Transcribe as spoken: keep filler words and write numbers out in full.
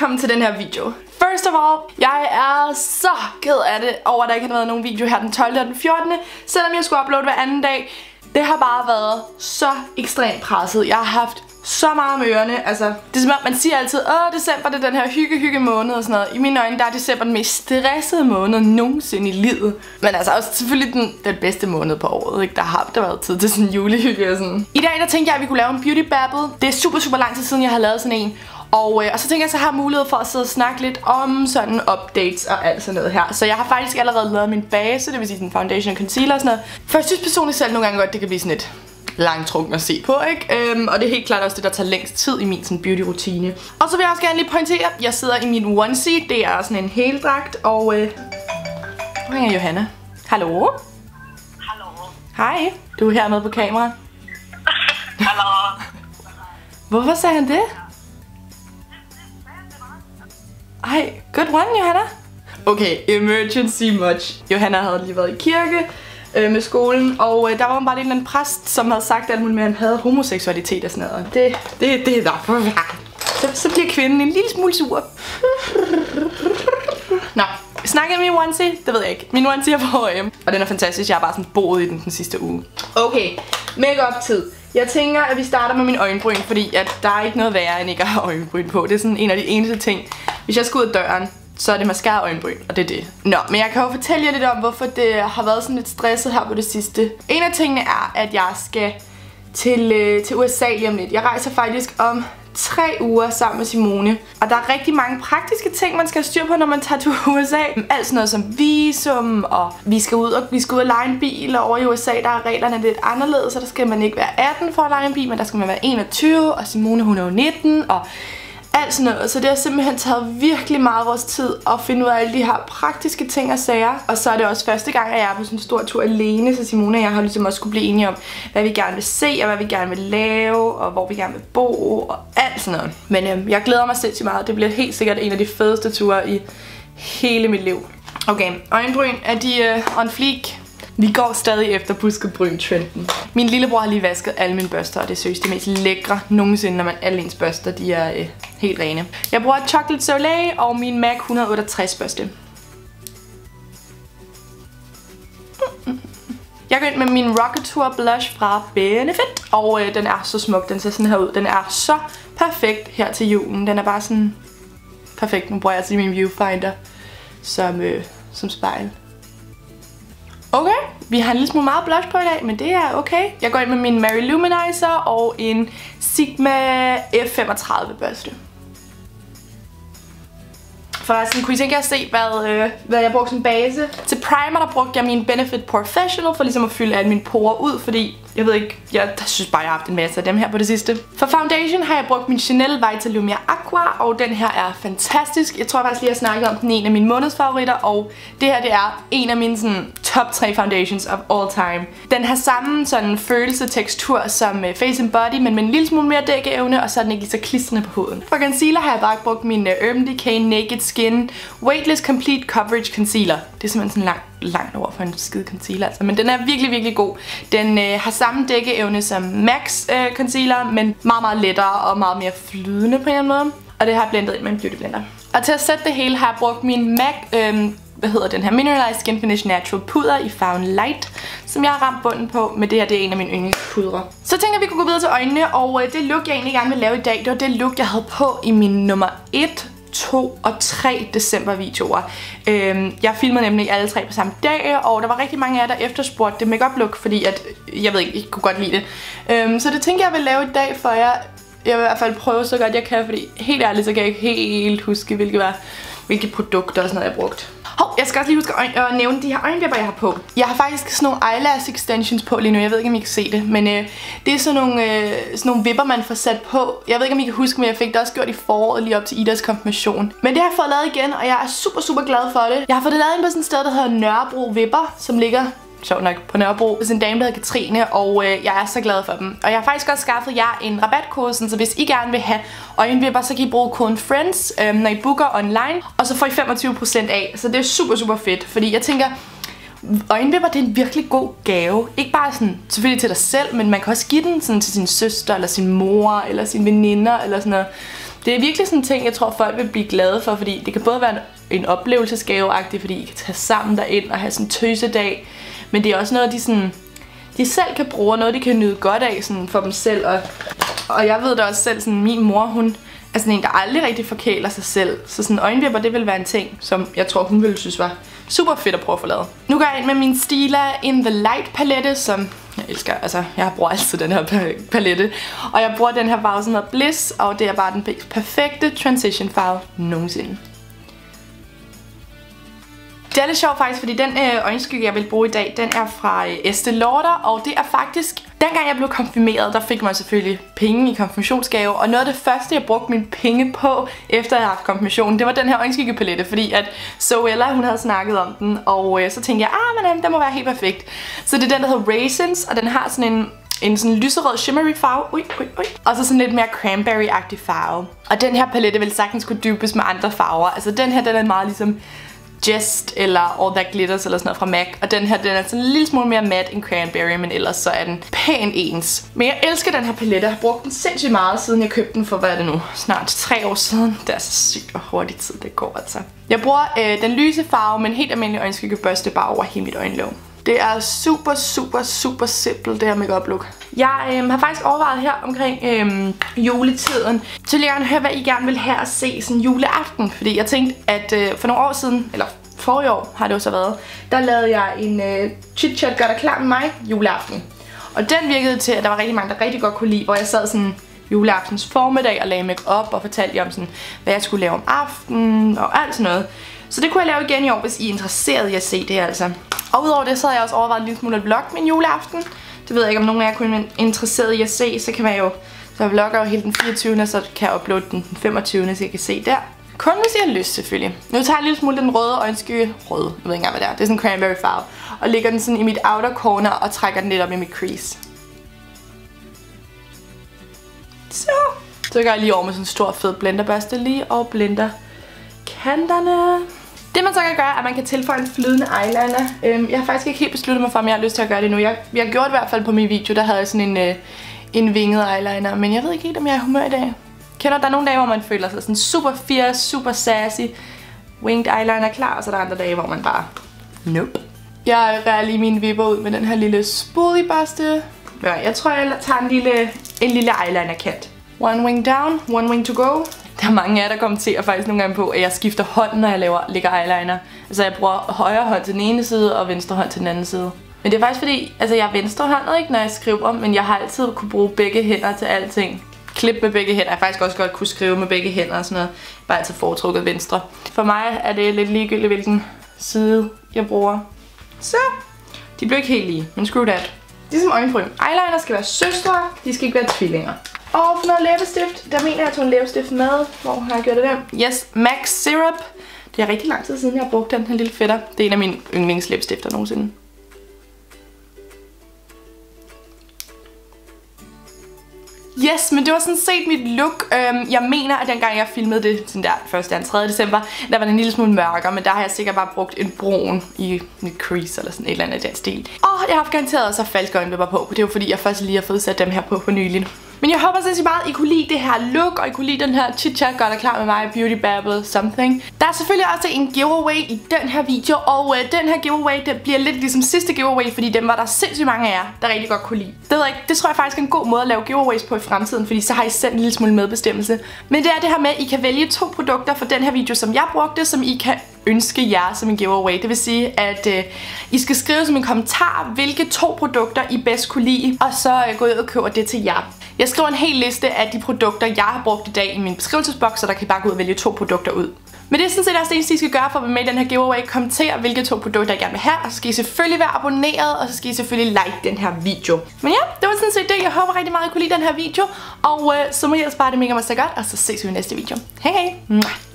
velkommen til den her video. First of all, jeg er så ked af det over, at der ikke har været nogen video her den tolvte og den fjortende Selvom jeg skulle uploade hver anden dag. Det har bare været så ekstremt presset. Jeg har haft så meget med ørerne. Altså, det er som om, man siger altid, åh, december det er den her hygge-hygge måned og sådan noget. I mine øjne, der er december den mest stressede måned nogensinde i livet. Men altså også selvfølgelig den, den bedste måned på året, ikke? Der har der været tid til sådan en julehygge og sådan. I dag, der tænkte jeg, at vi kunne lave en beauty babble. Det er super, super lang tid siden, jeg har lavet sådan en. Og, øh, og så tænker jeg, så har jeg mulighed for at sidde og snakke lidt om sådan updates og alt sådan noget her. Så jeg har faktisk allerede lavet min base, det vil sige den foundation og concealer og sådan noget. For jeg synes personligt selv nogle gange godt, det kan blive sådan lidt langtrukken at se på, ikke? Øhm, og det er helt klart også det, der tager længst tid i min sådan beauty-rutine. Og så vil jeg også gerne lige pointere, at jeg sidder i min onesie. Det er sådan en heldragt, og øh, nu ringer Johanna. Hallo? Hallo. Hej. Du er her med på kamera. Hallo. Hvorfor sagde han det? Ej, good one, Johanna. Okay, emergency much. Johanna havde lige været i kirke øh, med skolen, og øh, der var bare en eller anden præst, som havde sagt alt muligt med, at han havde homoseksualitet og sådan noget. Det, det, det er derfor. Så, så bliver kvinden en lille smule sur. Nå, snakker jeg min onesie? Det ved jeg ikke. Min onesie er på H og M, og den er fantastisk. Jeg har bare sådan boet i den den sidste uge. Okay, make-up tid. Jeg tænker, at vi starter med min øjenbryn, fordi at der er ikke noget værre end ikke at have øjenbryn på. Det er sådan en af de eneste ting. Hvis jeg skal ud af døren, så er det mascara og øjenbryn, og det er det. Nå, men jeg kan jo fortælle jer lidt om, hvorfor det har været sådan lidt stresset her på det sidste. En af tingene er, at jeg skal til, øh, til U S A lige om lidt. Jeg rejser faktisk om tre uger sammen med Simone. Og der er rigtig mange praktiske ting, man skal have styr på, når man tager til U S A. Alt sådan noget som visum, og vi skal ud og, vi skal ud og lege en bil. Og over i U S A, der er reglerne lidt anderledes, så der skal man ikke være atten for at lege en bil, men der skal man være enogtyve, og Simone hun er jo nitten, og alt sådan noget. Så det har simpelthen taget virkelig meget vores tid at finde ud af alle de her praktiske ting og sager. Og så er det også første gang, at jeg er på sådan en stor tur alene, så Simone og jeg har ligesom også skulle blive enige om, hvad vi gerne vil se, og hvad vi gerne vil lave, og hvor vi gerne vil bo, og alt sådan noget. Men øhm, jeg glæder mig sindssygt meget. Det bliver helt sikkert en af de fedeste ture i hele mit liv. Okay, øjenbryn er de øh, on fleek. Vi går stadig efter buskebryn-trenden. Min lillebror har lige vasket alle mine børster, og det er seriøst det mest lækre nogensinde, når man alle ens børster, de er øh, helt rene. Jeg bruger Chocolate Soleil og min MAC et hundrede og otteogtres børste. Jeg går ind med min Rocketeur blush fra Benefit, og øh, den er så smuk. Den ser sådan her ud. Den er så perfekt her til julen. Den er bare sådan perfekt. Nu bruger jeg altså min viewfinder som, øh, som spejl. Okay, vi har en lille smule meget blush på i dag, men det er okay. Jeg går ind med min Mary Luminizer og en Sigma F femogtredive børste. Forresten, kunne I tænke jer at se, hvad, øh, hvad jeg brugte som base? Til primer, der brugte jeg min Benefit Professional for ligesom at fylde alle mine porer ud, fordi jeg ved ikke, jeg synes bare, jeg har haft en masse af dem her på det sidste. For foundation har jeg brugt min Chanel Vitalumia Aqua, og den her er fantastisk. Jeg tror faktisk lige, jeg snakkede om den i en af mine månedsfavoritter, og det her, det er en af mine sådan, top tre foundations of all time. Den har samme sådan følelse tekstur som uh, Face and Body, men med en lille smule mere dækkeevne, og så er den ikke lige så klistrende på huden. For concealer har jeg bare brugt min uh, Urban Decay Naked Skin Weightless Complete Coverage Concealer. Det er simpelthen sådan langt langt over for en skide concealer, altså. Men den er virkelig, virkelig god. Den øh, har samme dækkeevne som MAC's øh, concealer, men meget, meget lettere og meget mere flydende på en eller anden måde. Og det har jeg blendet ind med en beauty blender. Og til at sætte det hele har jeg brugt min MAC, øh, hvad hedder den her, Mineralized Skin Finish Natural Puder i farven Light, som jeg har ramt bunden på med det her. Det er en af mine yndlingspudre. Så tænkte jeg, at vi kunne gå videre til øjnene, og øh, det look, jeg egentlig gerne vil lave i dag, det var det look, jeg havde på i min nummer et, to og tre december videoer. Øhm, jeg filmede nemlig alle tre på samme dag, og der var rigtig mange af jer, der efterspurgte det make-up look, fordi at, jeg ved ikke, I kunne godt lide det. Øhm, så det tænker jeg, jeg vil lave i dag for jer. Jeg vil i hvert fald prøve så godt jeg kan, fordi helt ærligt, så kan jeg ikke helt huske, hvilke, var, hvilke produkter og sådan noget, jeg brugt. Hov, jeg skal også lige huske at nævne de her øjenvipper, jeg har på. Jeg har faktisk sådan nogle eyelash extensions på lige nu. Jeg ved ikke, om I kan se det, men øh, det er sådan nogle, øh, sådan nogle vipper, man får sat på. Jeg ved ikke, om I kan huske, men jeg fik det også gjort i foråret lige op til Idas konfirmation. Men det har jeg fået lavet igen, og jeg er super, super glad for det. Jeg har fået det lavet ind på sådan et sted, der hedder Nørrebro Vipper, som ligger sjovt nok på Nørrebro. Det er en dame, der hedder Katrine, og øh, jeg er så glad for dem. Og jeg har faktisk også skaffet jer en rabatkode, så hvis I gerne vil have øjenvipper, så kan I bruge koden FRIENDS, øh, når I booker online, og så får I femogtyve procent af. Så det er super, super fedt, fordi jeg tænker, øjenvipper, det er en virkelig god gave. Ikke bare sådan, selvfølgelig til dig selv, men man kan også give den sådan til sin søster, eller sin mor, eller sine veninder, eller sådan noget. Det er virkelig sådan en ting, jeg tror folk vil blive glade for, fordi det kan både være en, en oplevelsesgaveagtig, fordi I kan tage sammen derind og have sådan en tøsedag, men det er også noget, de sådan de selv kan bruge, og noget de kan nyde godt af sådan for dem selv. Og, og jeg ved da også selv, sådan min mor, hun er sådan en, der aldrig rigtig forkæler sig selv. Så sådan øjenvipper, det vil være en ting, som jeg tror, hun ville synes var super fedt at prøve at få lavet. Nu går jeg ind med min Stila In The Light palette, som jeg elsker. Altså, jeg bruger altid den her palette. Og jeg bruger den her farve, som hedder Bliss, og det er bare den perfekte transition farve nogensinde. Det er lidt sjovt faktisk, fordi den øh, øjenskygge, jeg vil bruge i dag, den er fra øh, Estée Lauder, og det er faktisk, dengang jeg blev konfirmeret, der fik man selvfølgelig penge i konfirmationsgave, og noget af det første, jeg brugte mine penge på, efter jeg havde haft konfirmation, det var den her øjenskyggepalette, fordi at Zoella, hun havde snakket om den, og øh, så tænkte jeg, ah, men den må være helt perfekt. Så det er den, der hedder Raisins, og den har sådan en en sådan lyserød shimmery farve, ui, ui, ui. Og så sådan lidt mere cranberry-agtig farve. Og den her palette vil sagtens kunne dybes med andre farver. Altså den her, den er meget ligesom Just eller All That Glitters eller sådan noget fra MAC. Og den her, den er sådan en lille smule mere matte end cranberry, men ellers så er den pænt ens. Men jeg elsker den her palette. Jeg har brugt den sindssygt meget, siden jeg købte den for, hvad er det nu? Snart tre år siden. Det er så sygt, hvor hurtigt tid det går, altså. Jeg bruger øh, den lyse farve, men helt almindelig øjenskyggebørste bare over hele mit øjenlåg. Det er super, super, super simpelt, det her makeup look. Jeg øh, har faktisk overvejet her omkring øh, juletiden, så vil jeg gerne høre, hvad I gerne vil have at se sådan juleaften. Fordi jeg tænkte, at øh, for nogle år siden, eller forrige år har det jo så været, der lavede jeg en øh, chit-chat gør dig klar med mig juleaften. Og den virkede til, at der var rigtig mange, der rigtig godt kunne lide, hvor jeg sad sådan juleaftens formiddag og lagde make-up og fortalte jer om sådan, hvad jeg skulle lave om aftenen og alt sådan noget. Så det kunne jeg lave igen i år, hvis I er interesseret i at se det, altså. Og udover det, så havde jeg også overvejet en lille smule at vlogge min juleaften. Det ved jeg ikke, om nogen af jer kunne være interesseret i at se, så kan man jo, så jeg vlogger jo hele den fireogtyvende, så kan jeg uploade den femogtyvende, så I kan se der. Kun hvis I har lyst, selvfølgelig. Nu tager jeg en lille smule den røde øjenskygge, røde, jeg ved ikke engang, hvad det er, det er sådan en cranberry farve, og lægger den sådan i mit outer corner og trækker den lidt op i mit crease. Så. Så går jeg lige over med sådan en stor fed blenderbørste lige og blender kanterne. Det man så kan gøre, er at man kan tilføje en flydende eyeliner. Øhm, jeg har faktisk ikke helt besluttet mig for, om jeg har lyst til at gøre det nu. Jeg, jeg gjorde det i hvert fald på min video, der havde jeg sådan en, øh, en vinget eyeliner. Men jeg ved ikke helt, om jeg er i humør i dag. Kender der er nogle dage, hvor man føler sig sådan super fierce, super sassy. Winged eyeliner klar, og så er der andre dage, hvor man bare nope. Jeg rører lige mine vipper ud med den her lille spoolie-børste. Ja, jeg tror, jeg tager en lille, en lille eyeliner kant. One wing down, one wing to go. Der er mange af jer, der kommenterer faktisk nogle gange på, at jeg skifter hånd, når jeg laver, lægger eyeliner. Altså jeg bruger højre hånd til den ene side, og venstre hånd til den anden side. Men det er faktisk fordi, altså jeg er venstrehåndet, ikke, når jeg skriver, men jeg har altid kunne bruge begge hænder til alting. Klip med begge hænder. Jeg har faktisk også godt kunne skrive med begge hænder og sådan noget. Bare altid foretrukket venstre. For mig er det lidt ligegyldigt, hvilken side jeg bruger. Så. De bliver ikke helt lige, men screw that. Ligesom øjenbryn. Eyeliner skal være søstre, de skal ikke være tvillinger. Og for noget læbestift, der mener jeg, at jeg tog en læbestift med. Hvor har jeg gjort det der? Yes, Max Syrup. Det er rigtig lang tid siden, jeg har brugt den her lille fætter. Det er en af mine yndlingslæbestifter nogensinde. Yes, men det var sådan set mit look. Øhm, jeg mener, at dengang jeg filmede det sådan der første og tredje december, der var det en lille smule mørkere, men der har jeg sikkert bare brugt en brun i mit crease eller sådan et eller andet i den stil. Og jeg har haft garanteret også falske øjenvipper på. Det er jo fordi, jeg først lige har fået sat dem her på for nylig. Men jeg håber sindssygt meget, at I kunne lide det her look, og I kunne lide den her chit-chat gør dig klar med mig, beauty babble something. Der er selvfølgelig også en giveaway i den her video, og øh, den her giveaway, det bliver lidt ligesom sidste giveaway, fordi dem var der sindssygt mange af jer, der rigtig godt kunne lide. Det ved jeg ikke, det tror jeg faktisk er en god måde at lave giveaways på i fremtiden, fordi så har I selv en lille smule medbestemmelse. Men det er det her med, at I kan vælge to produkter for den her video, som jeg brugte, som I kan ønske jer som en giveaway. Det vil sige, at øh, I skal skrive som en kommentar, hvilke to produkter I bedst kunne lide, og så øh, gå ud og købe det til jer. Jeg skriver en hel liste af de produkter, jeg har brugt i dag i min beskrivelsesboks, så der kan I bare gå ud og vælge to produkter ud. Men det er sådan set også det eneste, I skal gøre for at være med i den her giveaway. Kommentere, hvilke to produkter I gerne vil have, og så skal I selvfølgelig være abonneret, og så skal I selvfølgelig like den her video. Men ja, det var sådan set det. Jeg håber rigtig meget, at I kunne lide den her video, og øh, så må I ellers bare det mega meget så godt, og så ses vi i næste video. Hej hej!